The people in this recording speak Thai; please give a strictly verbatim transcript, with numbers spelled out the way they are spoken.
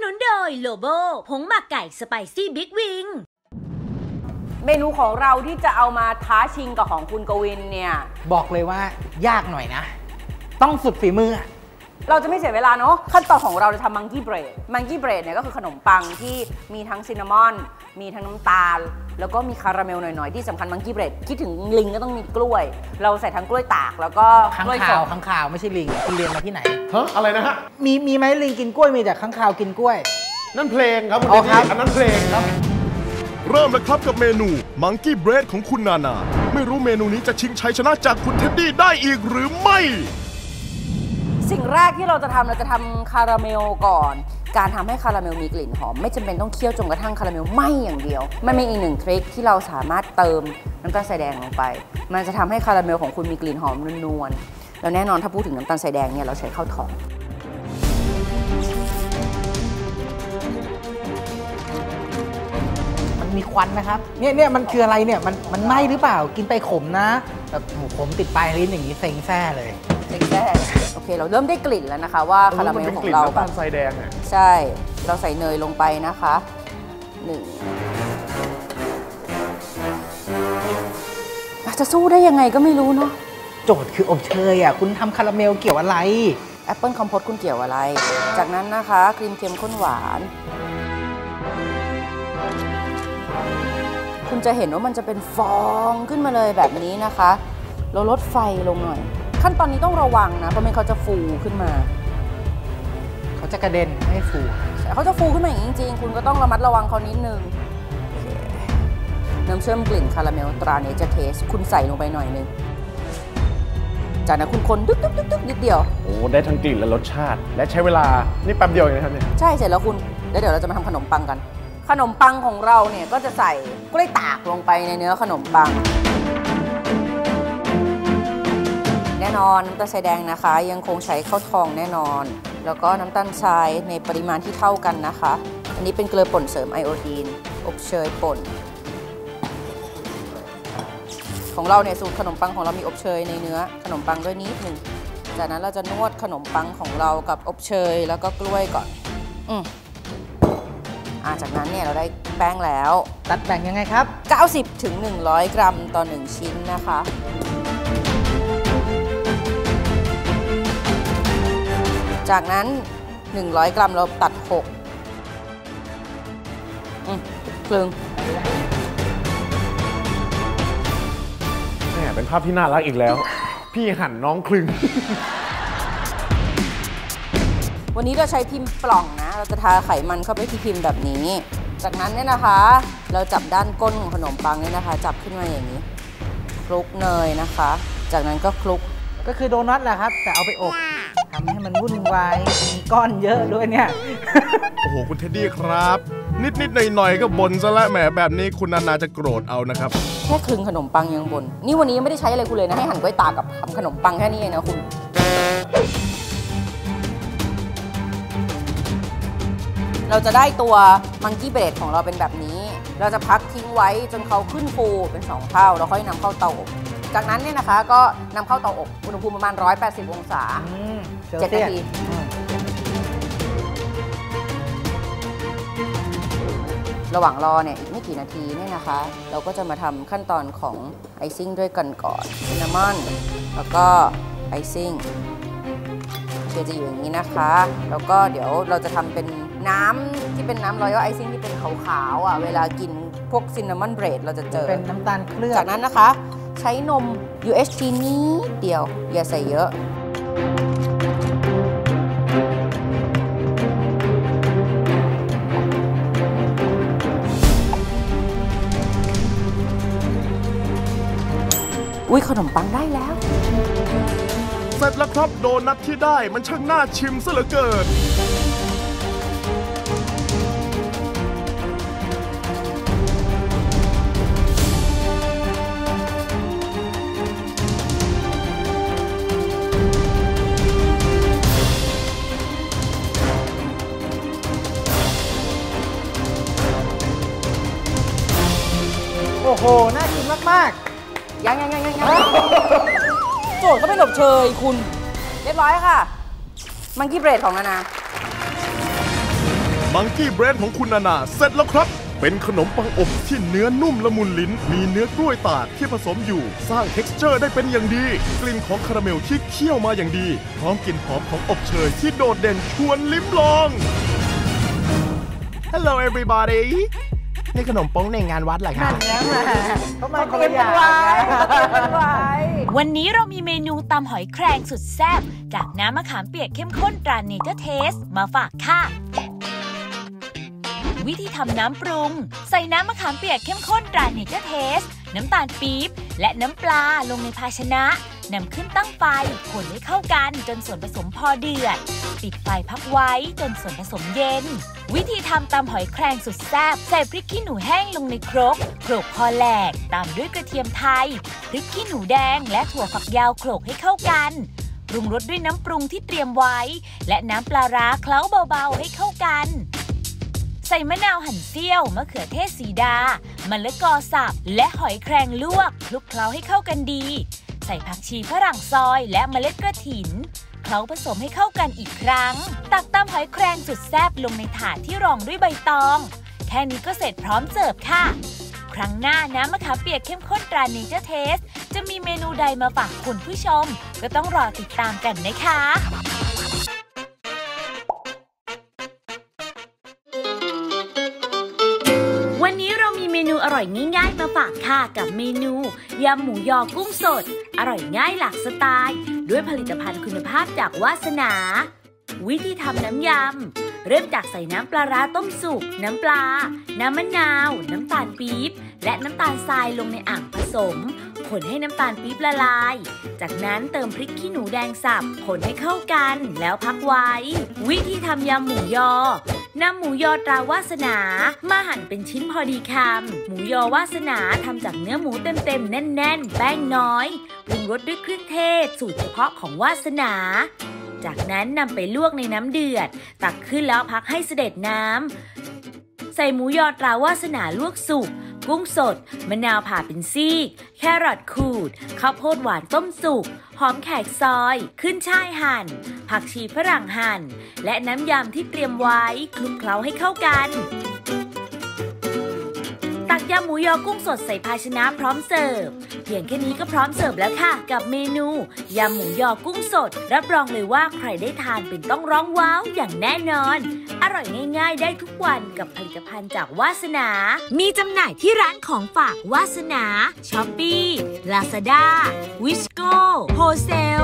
นุนโดยโลโบผงหมักไก่สไปซี่บิ๊กวิงเมนูของเราที่จะเอามาท้าชิงกับของคุณกวินเนี่ยบอกเลยว่ายากหน่อยนะต้องสุดฝีมือเราจะไม่เสียเวลาเนาะขั้นตอนของเราจะทำมังกี้เบรดมังกี้เบรดเนี่ยก็คือขนมปังที่มีทั้งซินนามอนมีทั้งน้ำตาลแล้วก็มีคาราเมลหน่อยๆที่สำคัญมังกี้เบรดคิดถึงลิงก็ต้องมีกล้วยเราใส่ทั้งกล้วยตากแล้วก็ข้างข่าวข้างข่าวไม่ใช่ลิงคุณเรียนมาที่ไหนฮะอะไรนะฮะมีมีไหมลิงกินกล้วยมีแต่ข้างข่าวกินกล้วยนั่นเพลงครับคุณเดนอันนั้นเพลงครับเริ่มแล้วครับกับเมนูมังกี้เบรดของคุณนานาไม่รู้เมนูนี้จะชิงชัยชนะจากคุณเท็ดดี้ได้อีกหรือไม่สิ่งแรกที่เราจะทำเราจะทำคาราเมลก่อนการทำให้คาราเมลมีกลิ่นหอมไม่จำเป็นต้องเคี่ยวจนกระทั่งคาราเมลไหม้อย่างเดียวมันมีอีกหนึ่งทริคที่เราสามารถเติมน้ำตาลทรายแดงลงไปมันจะทำให้คาราเมลของคุณมีกลิ่นหอมนวลๆแล้วแน่นอนถ้าพูดถึงน้ำตาลทรายแดงเนี่ยเราใช้ข้าวทองมันมีควันนะครับเนี่ยเนี่ยมันคืออะไรเนี่ยมันมันไหม้หรือเปล่ากินไปขมนะแบบหมูขมติดปลายลิ้นอย่างนี้เซ็งแซ่เลยเซ็งแซ่โอเคเราเริ่มได้กลิ่นแล้วนะคะว่าคาราเมลของเราแบบน้ำตาลทรายแดงอ่ะใช่เราใส่เนยลงไปนะคะหนึ่งจะสู้ได้ยังไงก็ไม่รู้เนาะโจทย์คืออบเชยอ่ะคุณทำคาราเมลเกี่ยวอะไรแอปเปิลคอมโพสคุณเกี่ยวอะไรจากนั้นนะคะครีมเค็มข้นหวานคุณจะเห็นว่ามันจะเป็นฟองขึ้นมาเลยแบบนี้นะคะเราลดไฟลงหน่อยขั้นตอนนี้ต้องระวังนะเพราะไม่เขาจะฟูขึ้นมาเขาจะกระเด็นไม่ฟูเขาจะฟูขึ้นมาอย่างนี้จริงๆคุณก็ต้องระมัดระวังเขานิดนึงน้ำเชื่อมกลิ่นคาราเมลตราเนเจอร์เทสคุณใส่ลงไปหน่อยนึงจากนั้นคุณคนดึ๊กดึ๊กดึ๊กดึ๊กนิดเดียวโอ้ได้ทั้งกลิ่นและรสชาติและใช้เวลานี่แป๊บเดียวเองนะครับเนี่ยใช่เสร็จแล้วคุณแล้วเดี๋ยวเราจะมาทำขนมปังกันขนมปังของเราเนี่ยก็จะใส่กล้วยตากลงไปในเนื้อขนมปังแน่นอนน้ำตาลทรายแดงนะคะยังคงใช้ข้าวทองแน่นอนแล้วก็น้ำตาลทรายในปริมาณที่เท่ากันนะคะอันนี้เป็นเกลือป่นเสริมไอโอดีนอบเชยป่นของเราเนี่ยสูตรขนมปังของเรามีอบเชยในเนื้อขนมปังด้วยนิดหนึ่งจากนั้นเราจะนวดขนมปังของเรากับอบเชยแล้วก็กล้วยก่อนอืมอ่าจากนั้นเนี่ยเราได้แป้งแล้วตัดแบ่งยังไงครับเก้าสิบถึงหนึ่งร้อยกรัมต่อหนึ่งชิ้นนะคะจากนั้นหนึ่งร้อยกรัมเราตัดหกอืมครึ่งแหมเป็นภาพที่น่ารักอีกแล้วพี่หั่นน้องคลึงวันนี้เราใช้พิมพ์ปล่องนะเราจะทาไขมันเข้าไปที่พิมพ์แบบนี้จากนั้นเนี่ยนะคะเราจับด้านก้นของขนมปังเนี่ยนะคะจับขึ้นมาอย่างนี้คลุกเนยนะคะจากนั้นก็คลุกก็คือโดนัทแหละครับแต่เอาไปอบทำให้มันวุ่นวายมีก้อนเยอะด้วยเนี่ยโอ้โหคุณเท็ดดี้ครับนิดนิดหน่อยหน่อยก็บ่นซะละแหมแบบนี้คุณนานาจะโกรธเอานะครับแค่คลึงขนมปังยังบ่นนี่วันนี้ไม่ได้ใช้อะไรคุณเลยนะให้หั่นกล้วยตากกับทำขนมปังแค่นี้เองนะคุณเราจะได้ตัวมังกี้เบรดของเราเป็นแบบนี้เราจะพักทิ้งไว้จนเขาขึ้นฟูเป็นสองเท่าแล้วค่อยนำเข้าเตาอบจากนั้นเนี่ยนะคะก็นำเข้าเตาอบอุณหภูมิประมาณหนึ่งร้อยแปดสิบองศาเจ็ดนาทีระหว่างรอเนี่ยอีกไม่กี่นาทีเนี่ยนะคะเราก็จะมาทำขั้นตอนของไอซิ่งด้วยกันก่อนซินนามอนแล้วก็ไอซิ่งเชื่อจะอยู่อย่างนี้นะคะแล้วก็เดี๋ยวเราจะทำเป็นน้ำที่เป็นน้ำรอยัลไอซิ่งที่เป็นขาวๆอ่ะเวลากินพวกซินนามอนเบรดเราจะเจอเป็นน้ำตาลเคลือบจากนั้นนะคะใช้นม ยู เอช ที นิดเดียวอย่าใส่เยอะอุ้ยขนมปังได้แล้วเสร็จแล้วครับโดนัทที่ได้มันช่างน่าชิมซะเหลือเกินโอ้โหน่ากินมากๆยังยังยังยังโจทย์ก็เป็นอบเชยคุณเรียบร้อยค่ะมังกี้เบรดของนานามังกี้เบรดของคุณนานาเสร็จแล้วครับเป็นขนมปังอบที่เนื้อนุ่มละมุนลิ้นมีเนื้อกล้วยตากที่ผสมอยู่สร้าง เท็กซ์เจอร์ ได้เป็นอย่างดีกลิ่นของคาราเมลที่เคี่ยวมาอย่างดีพร้อมกลิ่นหอมของอบเชยที่โดดเด่นชวนลิ้มลอง Hello everybody นี่ขนมป้งในงานวัดเหรอครับเขามาคนละอย่างนะวันนี้เรามีเมนูตำหอยแครงสุดแซ่บจากน้ำมะขามเปียกเข้มข้นตราเนเจอร์เทสมาฝากค่ะวิธีทำน้ำปรุงใส่น้ำมะขามเปียกเข้มข้นตราเนเจอร์เทสน้ำตาลปี๊บและน้ำปลาลงในภาชนะนำขึ้นตั้งไฟคนให้เข้ากันจนส่วนผสมพอเดือดปิดไฟพักไว้จนส่วนผสมเย็นวิธีทำตำหอยแครงสุดแซ่บใส่พริกขี้หนูแห้งลงในครกโขลกพอแหลกตามด้วยกระเทียมไทยพริกขี้หนูแดงและถั่วฝักยาวโขลกให้เข้ากันปรุงรสด้วยน้ำปรุงที่เตรียมไว้และน้ำปลาร้าเคล้าเบาๆให้เข้ากันใส่มะนาวหั่นเสี้ยวมะเขือเทศสีดามะละกอสับและหอยแครงลวกคลุกเคล้าให้เข้ากันดีใส่ผักชีฝรั่งซอยและเมล็ดกระถินเคล้าผสมให้เข้ากันอีกครั้งตักตำหอยแครงสุดแซ่บลงในถาดที่รองด้วยใบตองแค่นี้ก็เสร็จพร้อมเสิร์ฟค่ะครั้งหน้าน้ำมะขามเปียกเข้มข้นตราเนเจอร์เทสจะมีเมนูใดมาฝากคุณผู้ชมก็ต้องรอติดตามกันนะคะวันนี้เรามีเมนูอร่อยง่ายๆมาฝากค่ะกับเมนูยำหมูยอกุ้งสดอร่อยง่ายหลากสไตล์ด้วยผลิตภัณฑ์คุณภาพจากวาสนาวิธีทำน้ำยำเริ่มจากใส่น้ำปลาร้าต้มสุกน้ำปลาน้ำมะนาวน้ำตาลปี๊บและน้ำตาลทรายลงในอ่างผสมคนให้น้ำตาลปี๊บละลายจากนั้นเติมพริกขี้หนูแดงสับคนให้เข้ากันแล้วพักไว้วิธีทำยำหมูยอนำหมูยอตราวาสนามาหั่นเป็นชิ้นพอดีคำหมูยอวาสนาทำจากเนื้อหมูเต็มๆแน่นๆแป้งน้อยปรุงรสด้วยเครื่องเทศสูตรเฉพาะของวาสนาจากนั้นนำไปลวกในน้ำเดือดตักขึ้นแล้วพักให้เสด็จน้ำใส่หมูยอตราวาสนาลวกสุกกุ้งสดมะนาวผ่าเป็นซีกแครอทขูดข้าวโพดหวานต้มสุกหอมแขกซอยขึ้นช่ายหั่นผักชีฝรั่งหั่นและน้ำยำที่เตรียมไว้คลุกเคล้าให้เข้ากันตักยำหมูยอกุ้งสดใส่ภาชนะพร้อมเสิร์ฟเพียงแค่นี้ก็พร้อมเสิร์ฟแล้วค่ะกับเมนูยำหมูยอกุ้งสดรับรองเลยว่าใครได้ทานเป็นต้องร้องว้าวอย่างแน่นอนอร่อยง่ายๆได้ทุกวันกับผลิตภัณฑ์จากวาสนามีจำหน่ายที่ร้านของฝากวาสนาช้อปปี้ลาซาด้าวิสโก้โฮเซล